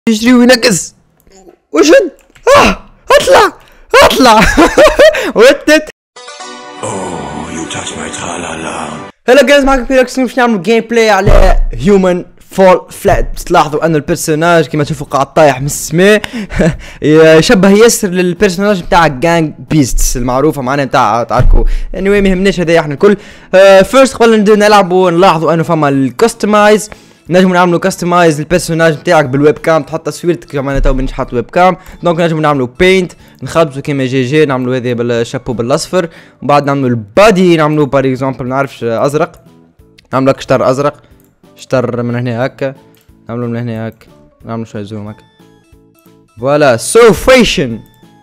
يجري وينقز وشد. اطلع اطلع. وتت. هلا جايز، معكم بيركس. باش نعملوا جيم بلاي على هيومن فول فلات. بس تلاحظوا ان البيرسوناج كيما تشوفوا قاعد طايح من السماء. يشبه ياسر للبيرسوناج نتاع جانج بيستس المعروفه معنا نتاع تعرفوا. anyway ما يهمناش هذايا احنا الكل. فيرست قبل نبداو نلعبوا نلاحظوا انه فما الكستمايز. نجمو نعملو كاستمايز البيرسوناج نتاعك بالويب كام، تحط تصويرتك كما انا تو مانيش حاط ويب كام. دونك نجمو نعملو بينت نخبزو كيما جي نعملو هذا بالشابو بالاصفر، ومن بعد نعملو البادي نعملو بار اكزومبل نعرفش ازرق، نعملو هكا شطر ازرق، شطر من هنا هكا، نعملو من هنا هكا، نعملو شويه زوم هكا. فوالا سو فيشن.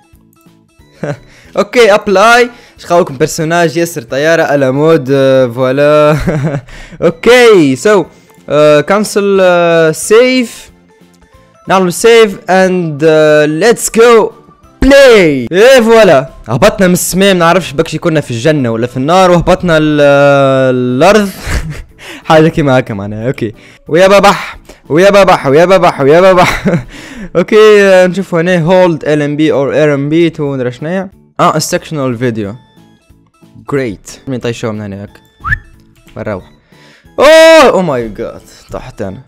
اوكي ابلاي. شخاولكم بيرسوناج ياسر طياره على مود فوالا. اوكي سو cancel save. نعمل save and let's go play. ايه فوالا هبطنا من السماء، منعرفش بكشي كنا في الجنة ولا في النار، وهبطنا الارض. حاجة كيما هكا معناها. اوكي ويا بابح ويا بابح ويا بابح ويا بابح. اوكي نشوفوا هنا hold LMB or RMB تو ندري شنيا. instructional video great. مين طيشوا من هنا هكا بنروح. اوه ماي جاد طحت انا.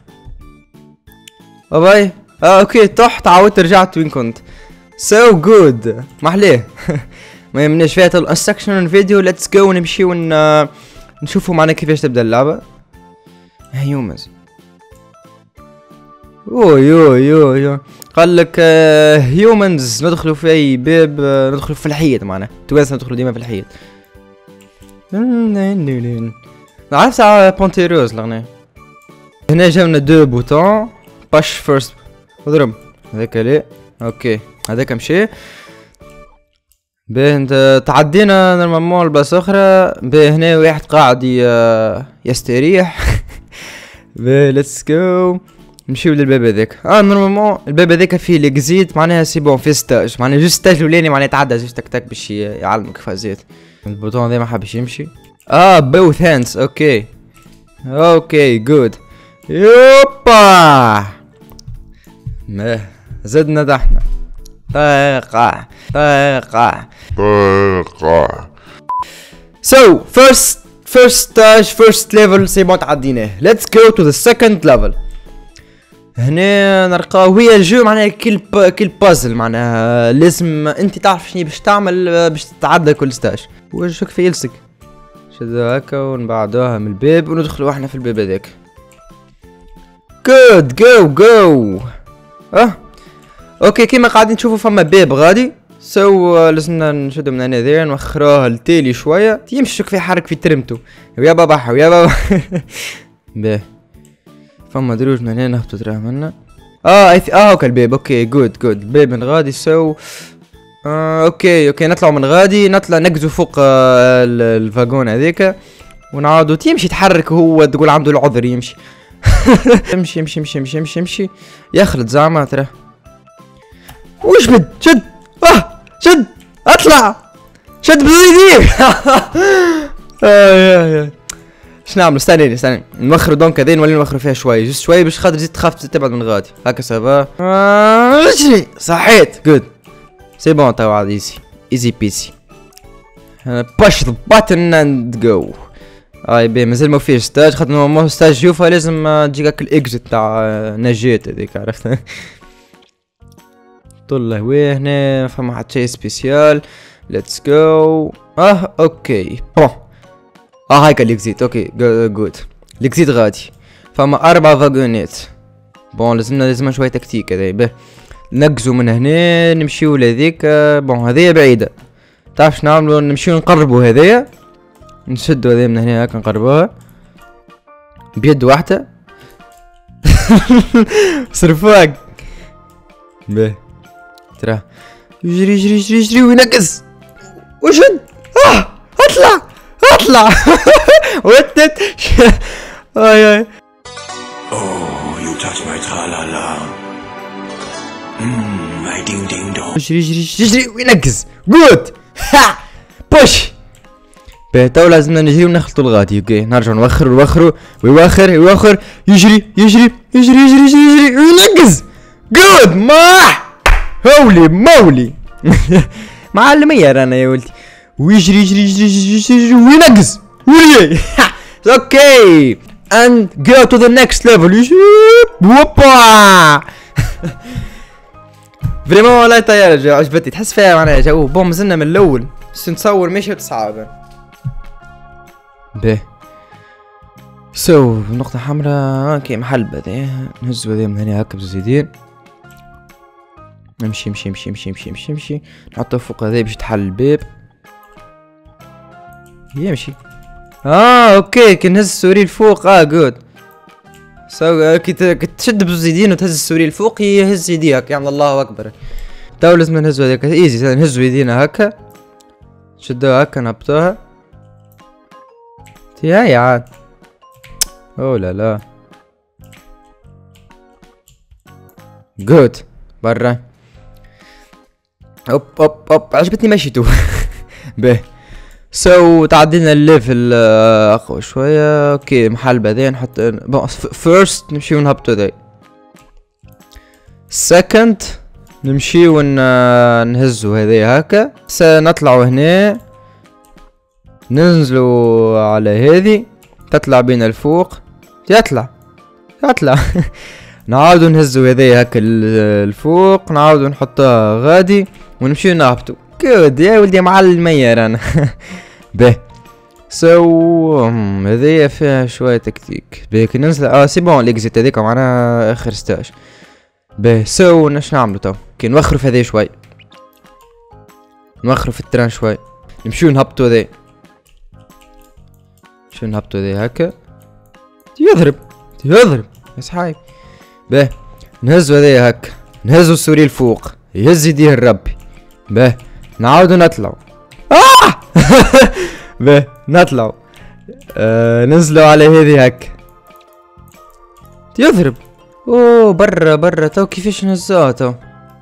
باي. اوكي طحت عاودت رجعت وين كنت. سو جود محليه. ما يهمناش فيها الانستراكشن فيديو. ليتس جو نمشيو نشوفوا معنا كيفاش تبدا اللعبه. هيومنز. يو قال لك هيومنز ندخلوا في اي باب، ندخلوا في الحيط معنا تواسا، ندخلوا ديما في الحيط. نعرف ساعة بونتيروز الأغنية. هنا جاونا دو بوتون باش فيرست اضرب هذاك لي. اوكي هذاك مشي. باه انت تعدينا نورمالمون لبلاصة أخرى. باه هنا واحد قاعد يستريح. باه ليتس جو نمشيو للباب هذاك. نورمالمون الباب هذاك فيه ليكزيت معناها سي بون فيه ستاج، معناها جوست ستاج الأولاني معناها تعدى جوست تك تك باش يعلمك فازات. البوتون هذا ما حبش يمشي. both hands. اوكي جود. يوبا ما زدنا دحنا طاقة. So first stage first level سي بون تعديناه. let's go to the second level. هنا نلقاو هي الجو معناها كل بازل معناها لازم انت تعرف شنو باش تعمل باش تتعدى كل ستاج. وجهك في يلسك شذا هكا ونبعدوها من الباب وندخلوا احنا في الباب هذاك. جود جو. اوكي كيما قاعدين تشوفوا فما باب غادي. لازمنا نشدو من هنا ذي نوخروها لتالي شويه يمشي في حرك في ترمتو. ويا بابا ويا بابا. باه فما دروج من هنا نهبطو تراه منا. هاكا الباب. اوكي جود الباب من غادي. اوكي نطلعوا من غادي، نطلع نقزو فوق الفاغون هذيك ونعاودو تيمشي يتحرك هو تقول عنده العذر يمشي. امشي يخلط زعما ترى. وجبد شد شد اطلع شد بيديك. شنعملو؟ استنى نوخرو دونك هذين نولي نوخرو فيها شويه جوست شويه باش خاطر تزيد تخاف تبعد من غادي هكا سافا. اجري صحيت جود سي بون توا عاد ايزي بيسي. باش ذا باتن اند جو. بي مازال ما فيش ستاج خاطر نورمالمون ستاج يوفا لازم تجيك هاك الاكزيت تاع نجات هذيك عرفت. طلع وين هنا فما حتى شي سبيسيال. ليتس جو. اوكي بون هاكا الاكزيت. اوكي جود الاكزيت غادي فما 4 فاغونات. بون لازمنا شويه تكتيك هذا. باه نقزو من هنا نمشيو لهذيك. بون هذيا بعيدة تعرف شنعملو؟ نمشيو نقربو هذيا نشدو هذيا من هنا هاكا نقربوها بيد واحدة. صرفوك باه تراه يجري وينقز وشد. اطلع وتت. you touch my tra-la-la. my ding-ding-dong. يجري وينقز. جود بوش. تو لازمنا نجري ونخلطوا الغادي. اوكي نرجع نوخروا ويوخر يجري وينقز. جود ما هولي مولي. معلمية رانا يا ولدي. ويجري يجري يجري يجري يجري وينقز ويجري. اوكي and go to the next level. ووبا. فريمون والله طيارة عجبتني، تحس فيها معناها جو بون. مازلنا من الاول بس نتصور ماشي تصعب. به نقطة حمراء. اوكي محل بذا نهزو هذا من هنا هكا بزيدين. نمشي نمشي نمشي نمشي نمشي نمشي نمشي نحطه فوق هذا باش يتحل الباب. يمشي. اوكي كي نهز السوري الفوق. جود. كي تشد بزيدين وتهز السوري الفوق يهز يديك. يعني الله اكبر. تو لازم نهزو هذاك ايزي. نهزو يدينا هكا نشدوها هكا نهبطوها. هاي عاد. اوه لا لا. جود برا. اوب اوب اوب عجبتني مشيتو. به تعدينا الليفل اقوى شوية. اوكي محل بعدين نحط فيرست نمشيو نهبطو ذي. سكند نمشيو نهزو هذي هكا. سنطلعو هنا ننزلو على هذي تطلع بينا الفوق. يطلع نعاودو نهزو هذي هكا الفوق نعاودو نحطوها غادي ونمشيو نهبطو. جود يا ولدي معلمية رانا. به هذيا فيها شوية تكتيك. بيك ننزل سي بون ليكزيت هذيك معناها اخر ستاج. به ناش نعملو تو كي نوخرو في هذي شوي. نوخرو في التران شوي. نمشيو نهبطو هذي. نمشيو نهبطو هذي هكا. يضرب يا صحايب. به نهزو هذي هكا. نهزو السوري الفوق يهز يديه الربي. به نعاودو نطلعو. به نطلعو. ننزلو على هذي هكا. يضرب. اوه برا تو كيفاش نهزوها تو.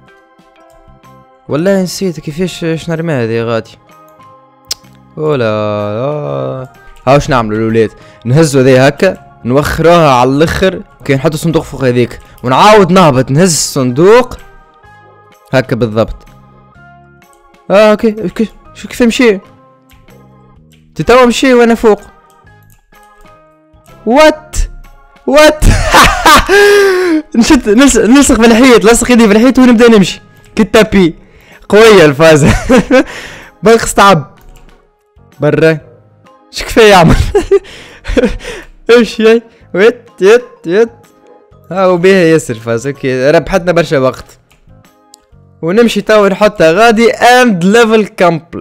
والله نسيت كيفاش نرميها هذي غادي. اولا هاوش نعملو الولاد. نهزو هذي هكا نوخروها على الاخر. كي نحطو صندوق فوق هذيك ونعاود نهبط نهز الصندوق هكا بالضبط. اوكي شو كيف نمشي. تتوا مشي وانا فوق. وات نشد نلصق في الحيط. لصق يدي في الحيط ونبدا نمشي كالتابي. قوية الفازة. بنقص تعب برا. اش كفاية يعمل. امشي يت هاو بيها ياسر فاز. اوكي ربحتنا برشا وقت. ونمشي تو نحطها غادي اند ليفل كومبليت.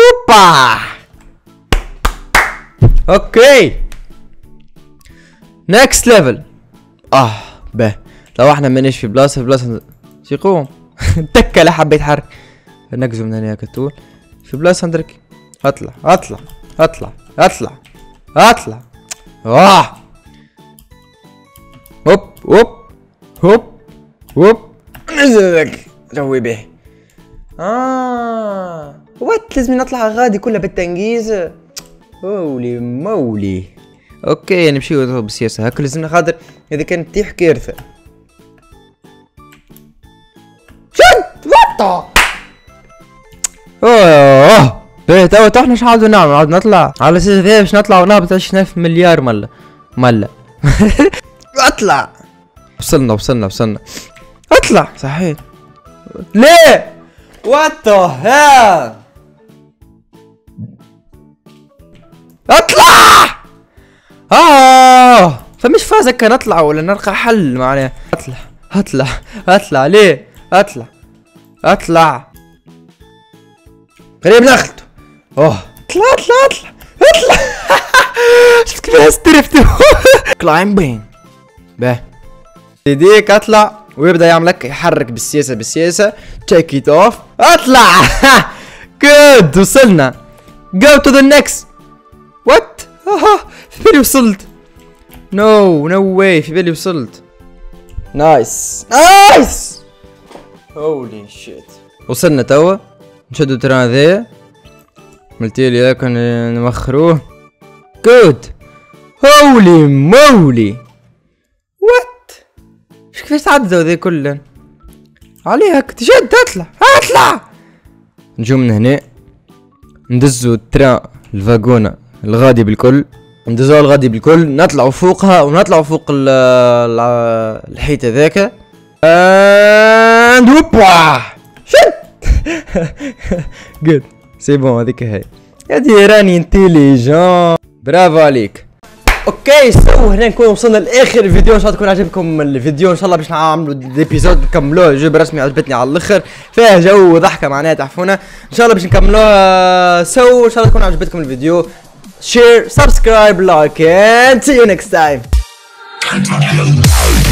اوكي نكست ليفل. به لو احنا مانيش في بلاصه يقوم. تكه لا حبيت حرك. نقزو من هنا كتول في بلاصه ندرك. اطلع هوب نزلك جوي به. وات لازم نطلع غادي كلها بالتنقيز. هولي مولي. اوكي نمشيو بالسياسة هاكا لازمنا خاطر اذا كانت تطيح كارثة. شد وطا. باهي توا احنا شنعاودو نعمل. نعاودو نطلع على اساس هذا باش نطلع ونهبط 20,000 مليار ملا. اطلع. وصلنا اطلع صحيح. ليه وات ها اطلع. فمش فاز هكا نطلع ولا نلقى حل معناها. اطلع ليه اطلع قريب دخلته. اطلع. شفت كيف استرفت. كلايمبين. به يديك اطلع ويبدا يعملك يحرك بالسياسة. تشيك ات اوف. اطلع. جود وصلنا. جو تو ذا نكست. وات في بالي وصلت. نو واي في بالي وصلت. نايس هولي شيت. وصلنا توا نشدو التران ذا. ملتيلي هاكا نوخروه. جود. هولي مولي. وات اش كيفاش تعدوا ذي كلن. عليها تشد اطلع. نجو من هنا ندزو التران الفاغونة الغادي بالكل، ندزوها الغادي بالكل، نطلعوا فوقها ونطلعوا فوق الحيط هذاك هوبا شد. جود سي بون هذيك هي. هادي راني انتيليجون، برافو عليك. اوكي هنا نكون وصلنا لاخر الفيديو، ان شاء الله تكون عجبكم الفيديو. ان شاء الله باش نعملوا ديبيزود نكملوه، جو برسمي عجبتني على الاخر، فيها جو وضحكه معناها تعرفونا. ان شاء الله باش نكملوها سوا، ان شاء الله تكون عجبتكم الفيديو. شير سبسكرايب لايك and see you next time.